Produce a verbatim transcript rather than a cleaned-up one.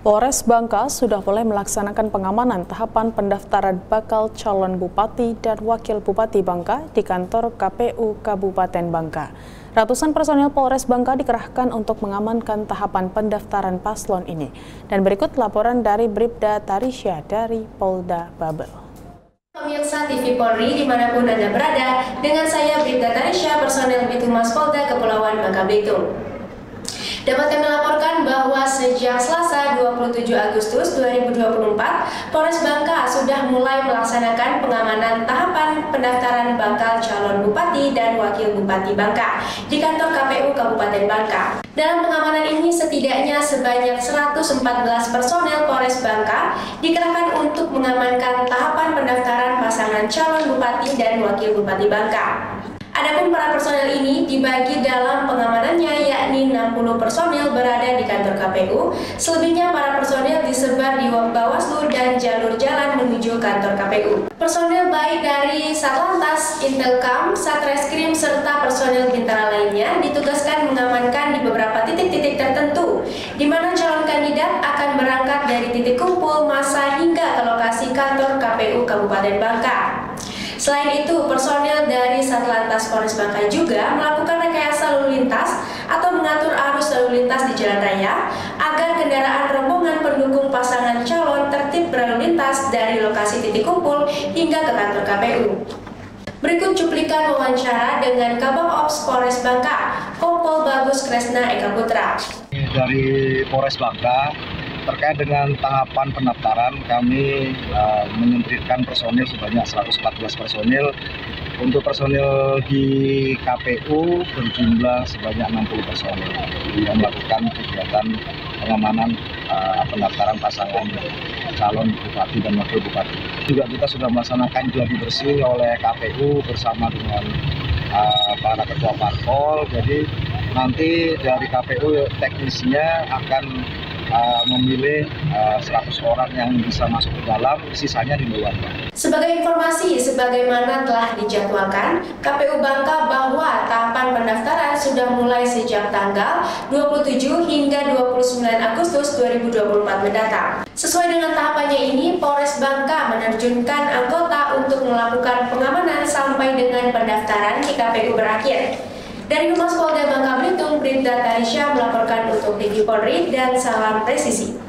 Polres Bangka sudah mulai melaksanakan pengamanan tahapan pendaftaran bakal calon bupati dan wakil bupati Bangka di kantor K P U Kabupaten Bangka. Ratusan personil Polres Bangka dikerahkan untuk mengamankan tahapan pendaftaran paslon ini. Dan berikut laporan dari Bribda Tarisya dari Polda Babel. Pemirsa T V Polri dimanapun Anda berada, dengan saya Bribda Tarisya, personel Bitumas Polda Kepulauan Bangka Belitung. Dapat kami laporkan bahwa sejak Selasa dua puluh tujuh Agustus dua ribu dua puluh empat, Polres Bangka sudah mulai melaksanakan pengamanan tahapan pendaftaran bakal calon bupati dan wakil bupati Bangka di kantor K P U Kabupaten Bangka. Dalam pengamanan ini setidaknya sebanyak seratus empat belas personel Polres Bangka dikerahkan untuk mengamankan tahapan pendaftaran pasangan calon bupati dan wakil bupati Bangka. Adapun para personel ini dibagi dalam pengamanannya, yakni enam puluh personel berada di kantor K P U, selebihnya para personel disebar di Bawaslu dan jalur jalan menuju kantor K P U. Personel baik dari Satlantas, Intelkam, Satreskrim, serta personel bintara lainnya ditugaskan mengamankan di beberapa titik-titik tertentu, di mana calon kandidat akan berangkat dari titik kumpul massa hingga ke lokasi kantor K P U Kabupaten Bangka. Selain itu, personel dari Satlantas Polres Bangka juga melakukan rekayasa lalu lintas atau mengatur arus lalu lintas di jalan raya agar kendaraan rombongan pendukung pasangan calon tertib berlalu lintas dari lokasi titik kumpul hingga ke kantor K P U. Berikut cuplikan wawancara dengan Kabak Ops Polres Bangka, Kompol Bagus Kresna Eka Putra. Dari Polres Bangka, terkait dengan tahapan pendaftaran, kami uh, menyempritkan personil sebanyak seratus empat belas personil. Untuk personil di K P U berjumlah sebanyak enam puluh personil yang melakukan kegiatan pengamanan uh, pendaftaran pasangan calon bupati dan wakil bupati. Juga kita sudah melaksanakan gladi bersih oleh K P U bersama dengan uh, para ketua parpol. Jadi nanti dari K P U teknisnya akan Uh, memilih uh, seratus orang yang bisa masuk ke dalam, sisanya di luar. Sebagai informasi, sebagaimana telah dijadwalkan, K P U Bangka bahwa tahapan pendaftaran sudah mulai sejak tanggal dua puluh tujuh hingga dua puluh sembilan Agustus dua ribu dua puluh empat mendatang. Sesuai dengan tahapannya ini, Polres Bangka menerjunkan anggota untuk melakukan pengamanan sampai dengan pendaftaran di K P U berakhir. Dari Humas Polda Bangka Belitung, Bribda Tarisya melaporkan untuk T V Polri dan salam presisi.